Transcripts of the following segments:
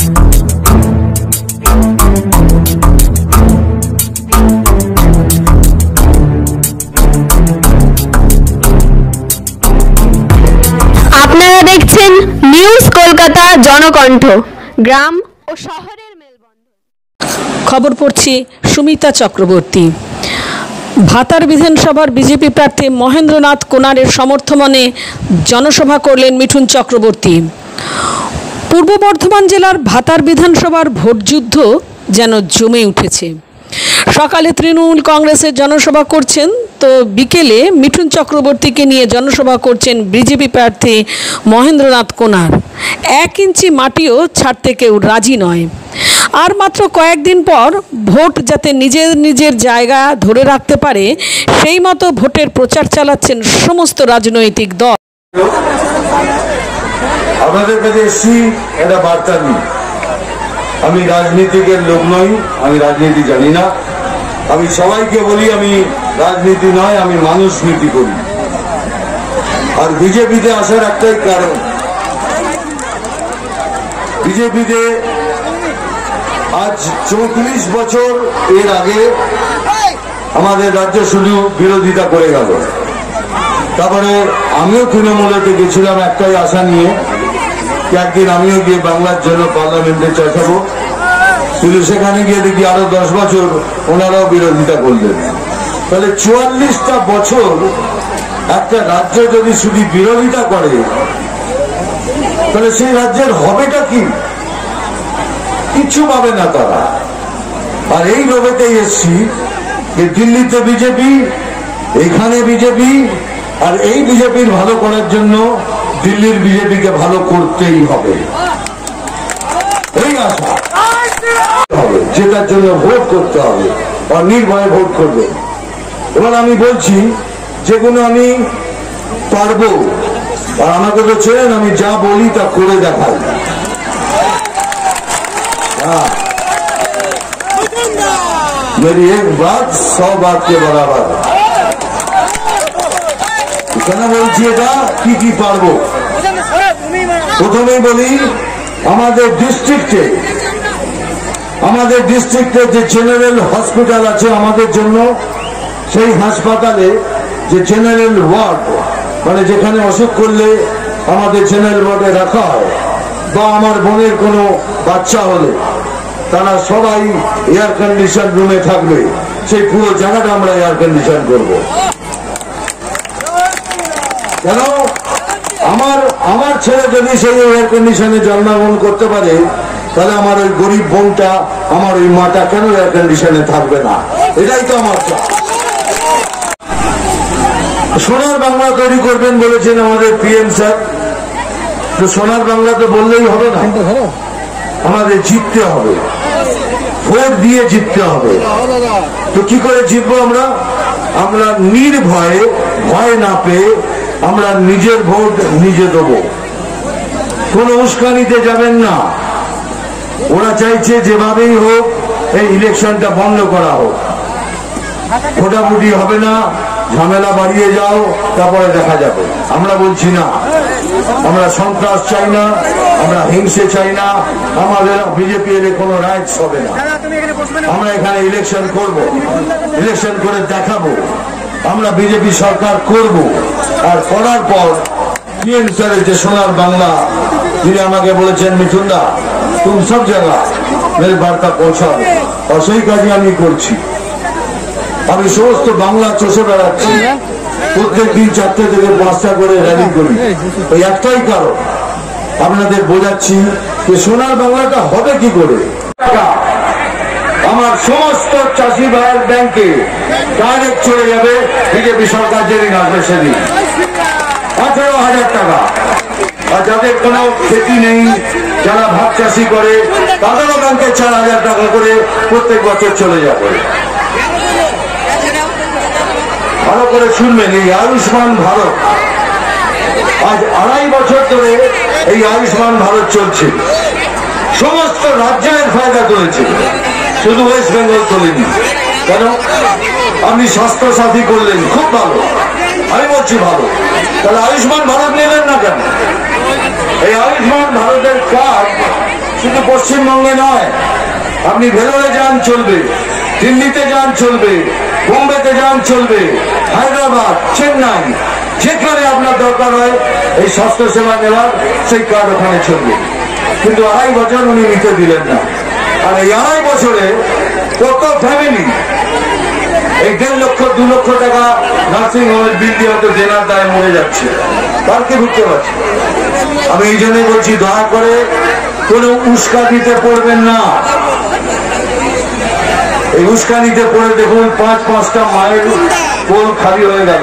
আপনারা দেখছেন নিউজ কলকাতা জনকণ্ঠ, গ্রাম ও শহরের মেলবন্ধন। খবর পড়ছি সুমিতা চক্রবর্তী। ভাতার বিধানসভার বিজেপি প্রার্থী মহেন্দ্রনাথ কোনারের সমর্থনে জনসভা করলেন মিঠুন চক্রবর্তী। পূর্ব বর্ধমান জেলার ভাতার বিধানসভার ভোটযুদ্ধ যেন জমে উঠেছে। সকালে তৃণমূল কংগ্রেসের জনসভা করছেন, তো বিকেলে মিঠুন চক্রবর্তীকে নিয়ে জনসভা করছেন বিজেপি প্রার্থী মহেন্দ্রনাথ কোনার। 1 ইঞ্চি মাটিও ছাড়তে কেউ রাজি নয়। আর মাত্র কয়েকদিন পর ভোট যাতে নিজের নিজের জায়গা ধরে রাখতে পারে সেই মতো ভোটের প্রচার চালাচ্ছেন সমস্ত রাজনৈতিক দল। আপনাদের কাছে এসছি একটা বার্তা নিয়ে। আমি রাজনীতিকের লোক নই, আমি রাজনীতি জানি না। আমি সবাইকে বলি আমি রাজনীতি নয়, আমি মানুষ নীতি করি। আর বিজেপিতে আসার একটাই কারণ, বিজেপিতে আজ 34 বছর এর আগে আমাদের রাজ্য শুধু বিরোধিতা করে গেল। তারপরে আমিও তৃণমূলেতে গেছিলাম একটাই আশা নিয়ে, একদিন আমিও গিয়ে বাংলার জন্য পার্লামেন্টে চেঁচাবো, কিন্তু সেখানে গিয়ে দেখি আরো 10 বছর ওনারাও বিরোধিতা করলেন। তাহলে 44টা বছর একটা রাজ্য যদি শুধু বিরোধিতা করে তাহলে সেই রাজ্যের হবেটা কি? কিচ্ছু পাবে না তারা। আর এই লোভেতেই এসছি যে দিল্লিতে বিজেপি, এখানে বিজেপি, আর এই বিজেপির ভালো করার জন্য দিল্লির বিজেপিকে ভালো করতেই হবে। এই আশা হবে, যেটার জন্য ভোট করতে হবে আর নির্ভয়ে ভোট করবে। এবার আমি বলছি যেগুলো আমি পারবো, আর আমাকে তো চেনেন, আমি যা বলি তা করে দেখাই। मेरी एक बात 100 बात के बराबर। কেন বলছি এটা, কি কি পারবো? প্রথমেই বলি, আমাদের ডিস্ট্রিক্টে যে জেনারেল হসপিটাল আছে আমাদের জন্য, সেই হাসপাতালে যে জেনারেল ওয়ার্ড, মানে যেখানে অসুখ করলে আমাদের জেনারেল ওয়ার্ডে রাখা হয়, বা আমার বোনের কোনো বাচ্চা হলে তারা সবাই এয়ার কন্ডিশন রুমে থাকবে, সেই পুরো জায়গাটা আমরা এয়ার কন্ডিশন করবো। কেন? আমার ছেলে যদি সেই এয়ার কন্ডিশনে জন্মগ্রহণ করতে পারে, তাহলে আমার ওই গরিব বোনটা, আমার ওই মাটা কেন এয়ার কন্ডিশনে থাকবে না? এটাই তো আমার চাপ। সোনার বাংলা তৈরি করবেন বলেছেন আমাদের পিএম স্যার। তো সোনার বাংলা তো বললেই হবে না, আমাদের জিততে হবে, ভোট দিয়ে জিততে হবে। তো কি করে জিতবো আমরা? আমরা নির্ভয়ে, ভয় না পেয়ে আমরা নিজের ভোট নিজে দেবো। কোন উস্কানিতে যাবেন না। ওরা চাইছে যেভাবেই হোক এই ইলেকশনটা বন্ধ করা হোক, ভোটাভুটি হবে না, ঝামেলা বাড়িয়ে যাও, তারপরে দেখা যাবে। আমরা বলছি না, আমরা সন্ত্রাস চাই না, আমরা হিংসে চাই না, আমাদের বিজেপি এর কোনো রাইটস হবে না। আমরা এখানে ইলেকশন করব, ইলেকশন করে দেখাবো আমরা বিজেপি সরকার করব। আর করার পর পিএম স্যারের যে সোনার বাংলা, তিনি আমাকে বলেছেন, মিঠুন দা তুমি সব জায়গা মেরে বার্তা পৌঁছাও, আর সেই কাজে আমি করছি। আমি সমস্ত বাংলা চষে বেড়াচ্ছি, প্রত্যেক দিন 4টে থেকে 5টা করে র্যালি করি। ওই একটাই কারণ, আপনাদের বোঝাচ্ছি যে সোনার বাংলাটা হবে কি করে। আমার সমস্ত চাষি ভাইয়ের ব্যাংকে ডাইরেক্ট চলে যাবে, বিজেপি সরকার যেদিন আসবে সেদিন 18,000 টাকা। আর যাদের কোনো ক্ষতি নেই, যারা ভাত চাষি করে, তাদেরও ব্যাংকে 4,000 টাকা করে প্রত্যেক বছর চলে যাবে। ভালো করে শুনবেন, এই আয়ুষ্মান ভারত আজ 2.5 বছর ধরে এই আয়ুষ্মান ভারত চলছে। সমস্ত রাজ্যের ফায়দা করেছে, শুধু ওয়েস্ট বেঙ্গল তোলেনি। কেন? আপনি স্বাস্থ্য সাথী করলেন, খুব ভালো, আমি বলছি ভালো, তাহলে আয়ুষ্মান ভারত নিলেন না কেন? এই আয়ুষ্মান ভারতের কার্ড শুধু পশ্চিমবঙ্গে নয়, আপনি ভেলোরে যান চলবে, দিল্লিতে যান চলবে, বোম্বেতে যান চলবে, হায়দ্রাবাদ, চেন্নাই, যেখানে আপনার দরকার হয় এই স্বাস্থ্য সেবা নেওয়ার, সেই কার্ড ওখানে চলবে। কিন্তু 2.5 বছর উনি নিতে দিলেন না। আর এই 2.5 বছরে কত ফ্যামিলি এই 1.5 লক্ষ 2 লক্ষ টাকা নার্সিং হোমের বিল দিয়ে হয়তো দেনার দায় মরে যাচ্ছে, তার কে বুঝতে পারছি। আমি এই জন্যই বলছি, দয়া করে কোনো উস্কানিতে পড়বেন না। এই উস্কানিতে পড়ে দেখুন 5-5টা মায়ের কোল খালি হয়ে গেল,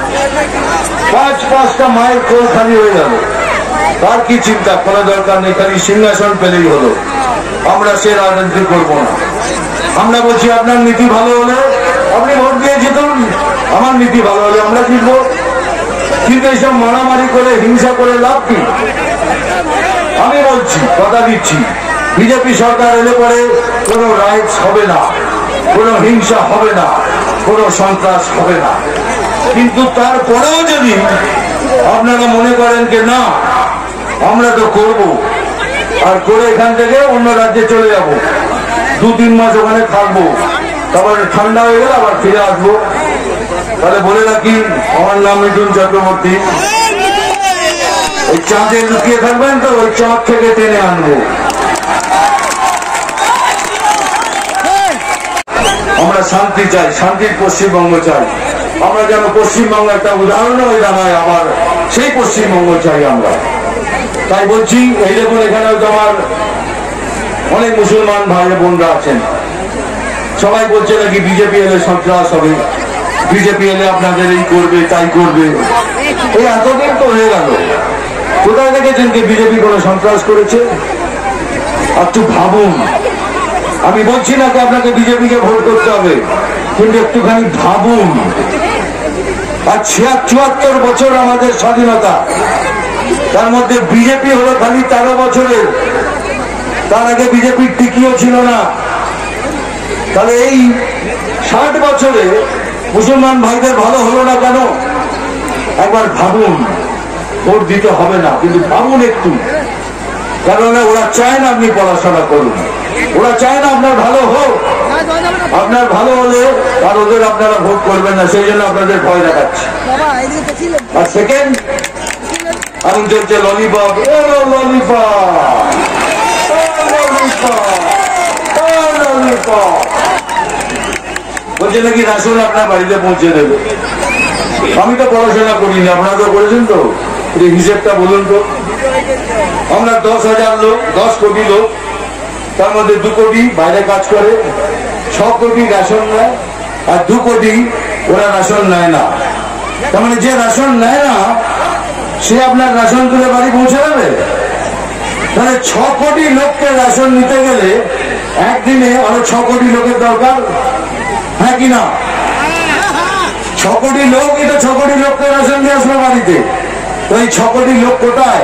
5-5টা মায়ের কোল খালি হয়ে গেল। তার কি চিন্তা? কোনো দরকার নেই, খালি সিংহাসন পেলেই হলো। আমরা সে রাজনীতি করবো না। আমরা বলছি আপনার নীতি ভালো হলে আপনি ভোট দিয়ে জিতুন, আমার নীতি ভালো হলে আমরা জিতবো। কিন্তু এইসব মারামারি করে হিংসা করে লাভ কি? আমি বলছি, কথা দিচ্ছি, বিজেপি সরকার এলে পরে কোনো রাইটস হবে না, কোনো হিংসা হবে না, কোনো সন্ত্রাস হবে না। কিন্তু তারপরেও যদি আপনারা মনে করেন যে না আমরা তো করব, আর করে এখান থেকে অন্য রাজ্যে চলে যাব, 2-3 মাস ওখানে থাকবো, তারপরে ঠান্ডা হয়ে গেলে আবার ফিরে আসবো, তাহলে বলে রাখি আমার নাম মিঠুন চক্রবর্তী। ওই চাঁদে লুকিয়ে থাকবেন তো, ওই চাঁদ থেকে টেনে আনবো। আমরা শান্তি চাই, শান্তির পশ্চিমবঙ্গ চাই। আমরা যেন পশ্চিমবঙ্গ একটা উদাহরণ হয়ে দাঁড়ায়, আবার সেই পশ্চিমবঙ্গ চাই আমরা। তাই বলছি, এই দেখুন এখানে আমার অনেক মুসলমান ভাই বোনরা আছেন, সবাই বলছে নাকি বিজেপি এলে সন্ত্রাস হবে, বিজেপি এলে আপনাদের এই করবে তাই করবে। এই এতদিন তো হয়ে গেল, কোথায় দেখেছেন কি বিজেপি কোনো সন্ত্রাস করেছে? একটু ভাবুন। আমি বলছি না যে আপনাকে বিজেপিকে ভোট করতে হবে, কিন্তু একটুখানি ভাবুন। আর 76 বছর আমাদের স্বাধীনতা, তার মধ্যে বিজেপি হলো খালি 13 বছরের, তার আগে বিজেপির টিকিও ছিল না। তাহলে এই 60 বছরে মুসলমান ভাইদের ভালো হলো না কেন? একবার ভাবুন। ভোট দিতে হবে না, কিন্তু ভাবুন একটু, কারণ ওরা চায় না আপনি পড়াশোনা করুন, ওরা চায় না আপনার ভালো হোক। আপনার ভালো হলে আর ওদের আপনারা ভোট করবেন না, সেই জন্য আপনাদের ভয় দেখাচ্ছে। আর সেকেন্ড, এখন চলছে ললিপপ, বলছে নাকি রাসুন আপনার বাড়িতে পৌঁছে দেবে। আমি তো পড়াশোনা করিনি, আপনারা তো করেছেন তো, হিসেবটা বলুন তো। আমরা 10,000 লোক, 10 কোটি লোক, তার মধ্যে 2 কোটি বাইরে কাজ করে, 6 কোটি রেশন নেয়, আর 2 কোটি ওরা রেশন নেয় না। তার মানে যে রেশন নেয় না সে আপনার রেশন তুলে বাড়ি পৌঁছে দেবে। তাহলে 6 কোটি লোককে রেশন নিতে গেলে একদিনে আরো 6 কোটি লোকের দরকার, হ্যাঁ কি না? 6 কোটি লোক, এটা 6 কোটি লোককে রেশন দিয়ে আসলো বাড়িতে। তো এই 6 কোটি লোক কোথায়?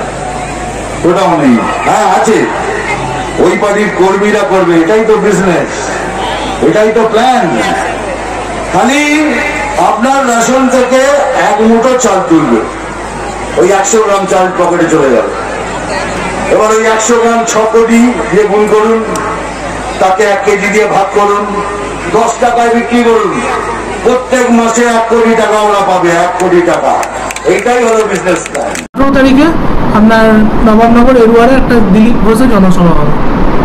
ওটাও নেই। হ্যাঁ আছে, ওই পার্টির কর্মীরা করবে, এটাই তো বিজনেস, এটাই তো প্ল্যান। খালি আপনার রেশন থেকে 1 মুঠো চাল তুলবে, ওই 100 গ্রাম চাল পকেটে চলে যাবে। এবার ওই 100 গ্রাম 6 কোটি দিয়ে গুণ করুন, তাকে 1 কেজি দিয়ে ভাগ করুন, 10 টাকায় বিক্রি করুন, প্রত্যেক মাসে 1 কোটি টাকা ওরা পাবে, 1 কোটি টাকা। এইটাই হলো বিজনেস প্ল্যান। 18 তারিখে আপনার নবাবনগর এরুয়ারে একটা দিলীপ ঘোষের জনসভা হবে।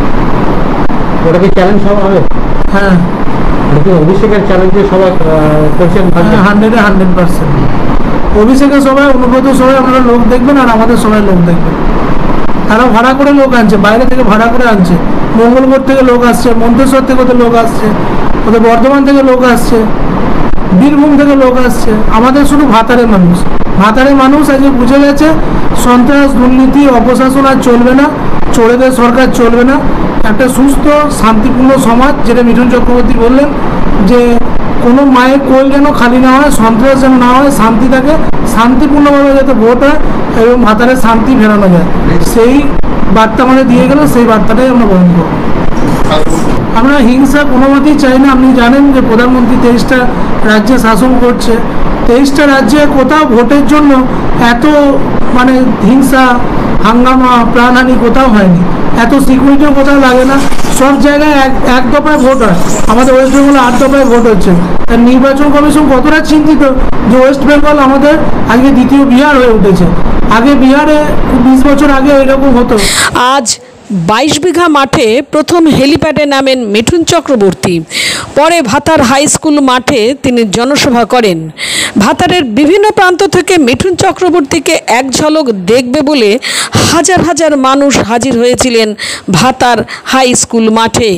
ওটা কি চ্যালেঞ্জ সভা হবে? হ্যাঁ, অভিষেকের চ্যালেঞ্জে সভা করছেন? 100% অভিষেকের সভায়, অনুব্রত সভায় আপনারা লোক দেখবেন, আর আমাদের সবাই লোক দেখবেন। তারা ভাড়া করে লোক আনছে, বাইরে থেকে ভাড়া করে আনছে, মঙ্গলকোট থেকে লোক আসছে, মন্তেশ্বর থেকে ওদের লোক আসছে, ওদের বর্ধমান থেকে লোক আসছে, বীরভূম থেকে লোক আসছে। আমাদের শুধু ভাতারের মানুষ, ভাতারের মানুষ আজকে বুঝে গেছে সন্ত্রাস, দুর্নীতি, অপশাসন আর চলবে না, চোরেদের সরকার চলবে না। একটা সুস্থ শান্তিপূর্ণ সমাজ, যেটা মিঠুন চক্রবর্তী বললেন যে কোনো মায়ের কোল যেন খালি না হয়, সন্ত্রাস যেন না হয়, শান্তি থাকে, শান্তিপূর্ণভাবে যাতে ভোট হয় এবং ভাতারের শান্তি ফেরানো যায়, সেই বার্তা আমাদের দিয়ে গেল, সেই বার্তাটাই আমরা বহন করব। আমরা হিংসা কোনো মতেই চাই না। আপনি জানেন যে প্রধানমন্ত্রী 23টা রাজ্যে শাসন করছে, 23টা রাজ্যে কোথাও ভোটের জন্য এত হিংসা হাঙ্গামা প্রাণহানি কোথাও হয়নি, এত সিকিউরিটিও কোথাও লাগে না, সব জায়গায় এক দফায় ভোট হয়। আমাদের ওয়েস্ট বেঙ্গলে 8 দফায় ভোট হচ্ছে। তার নির্বাচন কমিশন কতটা চিন্তিত যে ওয়েস্ট বেঙ্গল আমাদের আগে দ্বিতীয় বিহার হয়ে উঠেছে। আগে বিহারে 20 বছর আগে এরকম হতো। আজ 22 বিঘা মাঠে প্রথম হেলিপ্যাডে নামেন মিঠুন চক্রবর্তী। পরে ভাতার হাই স্কুল মাঠে তিনি জনসভা করেন। ভাতারের বিভিন্ন প্রান্ত থেকে মিঠুন চক্রবর্তীকে এক ঝলক দেখবে বলে হাজার হাজার মানুষ হাজির হয়েছিলেন ভাতার হাই স্কুল মাঠে।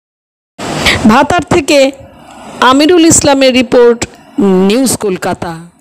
ভাতার থেকে আমিরুল ইসলামের রিপোর্ট, নিউজ কলকাতা।